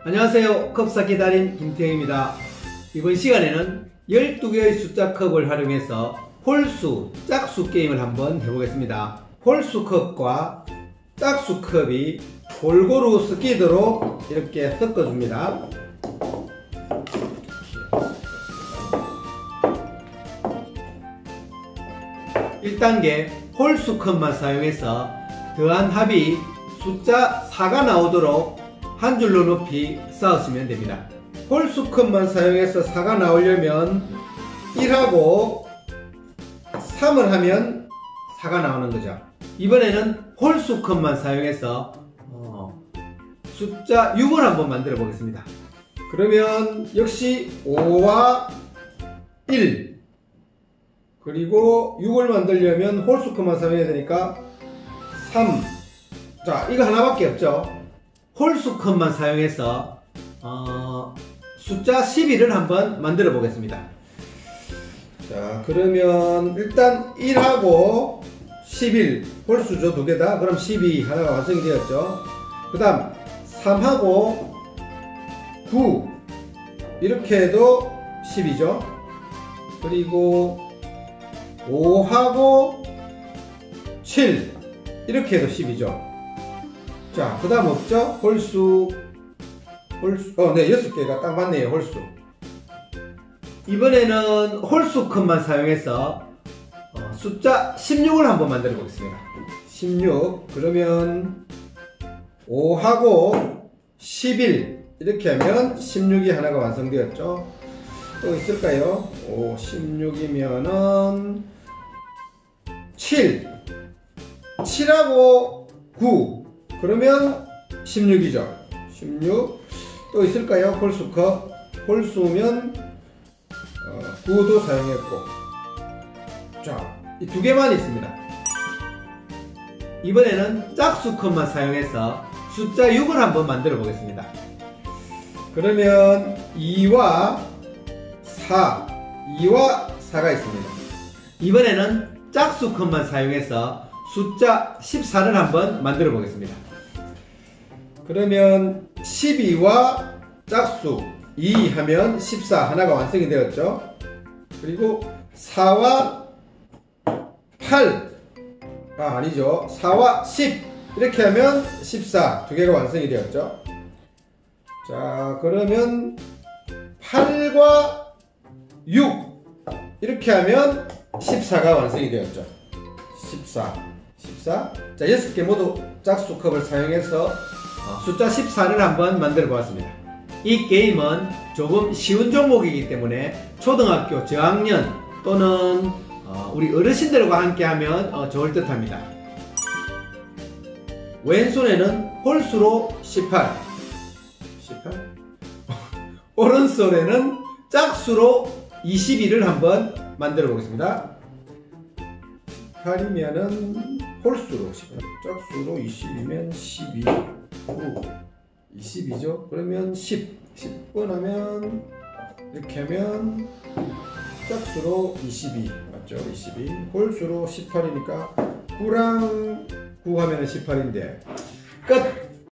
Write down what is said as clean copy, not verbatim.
안녕하세요. 컵쌓기 달인 김태형입니다. 이번 시간에는 12개의 숫자 컵을 활용해서 홀수, 짝수 게임을 한번 해보겠습니다. 홀수 컵과 짝수 컵이 골고루 섞이도록 이렇게 섞어줍니다. (1단계) 홀수 컵만 사용해서 더한 합이 숫자 4가 나오도록 한 줄로 높이 쌓으시면 됩니다. 홀수 컵만 사용해서 4가 나오려면 1하고 3을 하면 4가 나오는 거죠. 이번에는 홀수 컵만 사용해서 숫자 6을 한번 만들어 보겠습니다. 그러면 역시 5와 1 그리고 6을 만들려면 홀수 컵만 사용해야 되니까 3. 자, 이거 하나밖에 없죠. 홀수 컵만 사용해서 숫자 11을 한번 만들어 보겠습니다. 자, 그러면 일단 1하고 11 홀수죠, 두 개 다. 그럼 12 하나가 완성이 되었죠. 그 다음 3하고 9 이렇게 해도 10이죠. 그리고 5하고 7 이렇게 해도 10이죠. 자, 그 다음 없죠? 홀수, 네, 6개가 딱 맞네요, 홀수. 이번에는 홀수 컵만 사용해서 숫자 16을 한번 만들어 보겠습니다. 16, 그러면 5하고 11 이렇게 하면 16이 하나가 완성되었죠. 또 있을까요? 5, 16이면은 7, 7하고 9 그러면 16이죠. 16. 또 있을까요? 홀수컵. 홀수면 9도 사용했고. 자, 이 두 개만 있습니다. 이번에는 짝수컵만 사용해서 숫자 6을 한번 만들어 보겠습니다. 그러면 2와 4, 2와 4가 있습니다. 이번에는 짝수컵만 사용해서 숫자 14를 한번 만들어 보겠습니다. 그러면 12와 짝수 2 하면 14 하나가 완성이 되었죠. 그리고 4와 8 아니죠. 4와 10 이렇게 하면 14 두 개가 완성이 되었죠. 자, 그러면 8과 6 이렇게 하면 14가 완성이 되었죠. 14 자, 6개 모두 짝수컵을 사용해서 숫자 14를 한번 만들어 보았습니다. 이 게임은 조금 쉬운 종목이기 때문에 초등학교 저학년 또는 우리 어르신들과 함께 하면 좋을 듯 합니다. 왼손에는 홀수로 18 오른손에는 짝수로 22를 한번 만들어 보겠습니다. 18이면은 홀수로 18, 짝수로 20이면 12, 9, 20이죠. 그러면 10번 하면 이렇게 하면 짝수로 22 맞죠? 22 홀수로 18이니까 9랑 9 하면 18인데 끝!